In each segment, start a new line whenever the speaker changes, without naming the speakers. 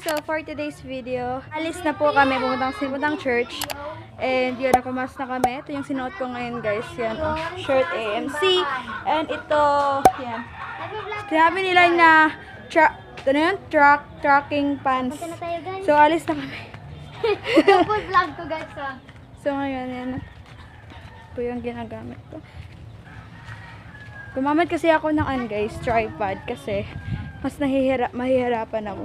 So for today's video, alis na po kami pumuntang church. And yun, nakamas na kami. Ito yung sinuot ko ngayon guys. Yan, shirt AMC. And ito, yan. Sinabi nila na tracking pants. So alis na kami.
Full vlog ko guys.
So ngayon, yan. Ito yung ginagamit ko. Gumamit kasi ako ng guys, tripod kasi mas mahihirapan ako.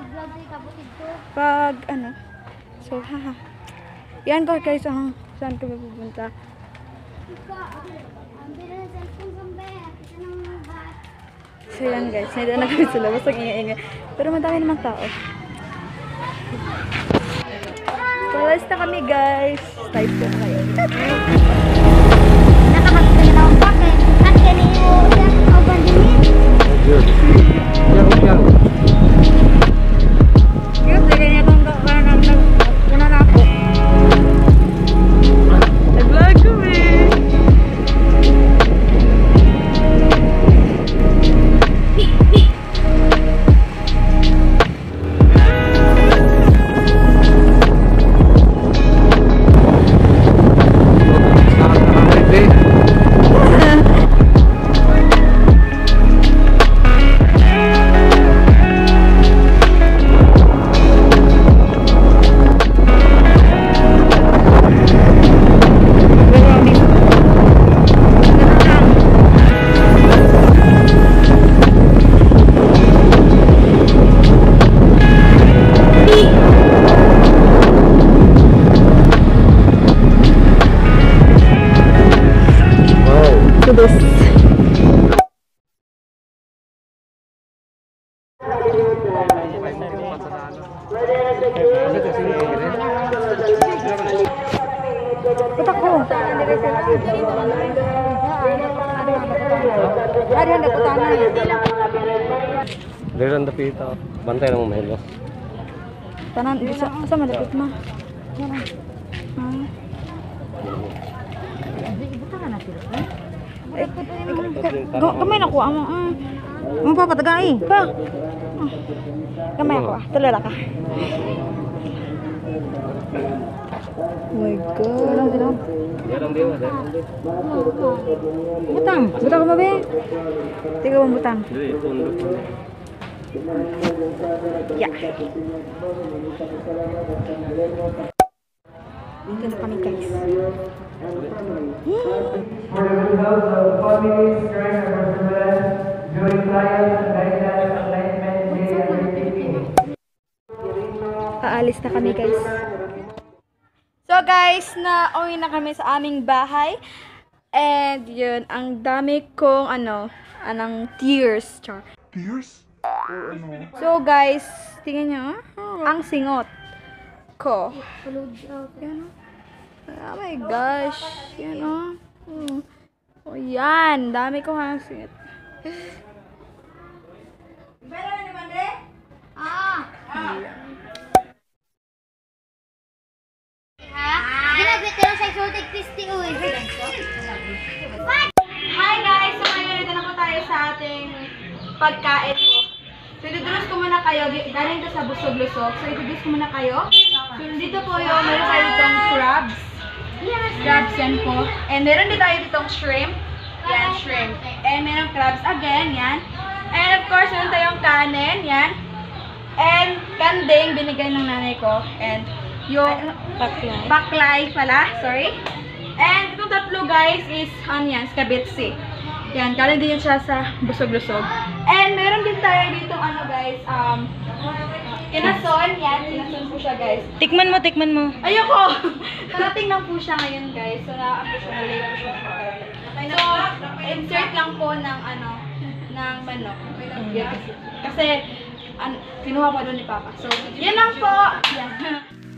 Pag so haha. Yan ko guys, saan kami pupunta? So yan guys, nandito na kami sa labas, nag-ingay-ingay. Pero madami namang tao. So alas na kami guys. Type ko na kayo. Putak ko. Ada yang dapat tanah.
Dari pita. Bantay lang mo mahilo.
Tanan bisa sa malapit ma. Kamay na ko amo. Mo pa patagay. Pa. Kamay ako. Tulala ka. Oh my god. Butang. Butang ka ba be? Tiga mo butang. Ya. Ito na kami guys. Aalis na kami guys. So guys, na-uwi na kami sa aming bahay. And yun, ang dami kong anong tears. Char.
Tears?
So guys, tingnan nyo, ang singot ko. Yan, oh my gosh. Yan oh, yan, dami ko ang singot. Hi guys! So ngayon, ito na po tayo sa ating pagkain po. So itudulos ko muna kayo, galing to sa busog-lusog. So itudulos ko muna kayo. So dito po yung, meron tayo ditong crabs. Crabs yan po. And meron din tayo ditong shrimp. Yan, shrimp. And meron crabs again, yan. And of course, meron tayong kanin, yan. And kanding, binigay ng nanay ko. And yung baklay pala, sorry. And itong tatlo guys is onions, kabitsi. Yan, kanin din siya sa busog-lusog. And meron din tayo dito guys, kinason, yan, kinason po siya guys.
Tikman mo.
Ayoko! Narating lang po siya ngayon guys. So na-apos siya, nalay po siya. So, insert lang po ng ng manok. Yan. Kasi, kinuha pa doon ni Papa. So, yan lang po. Yan.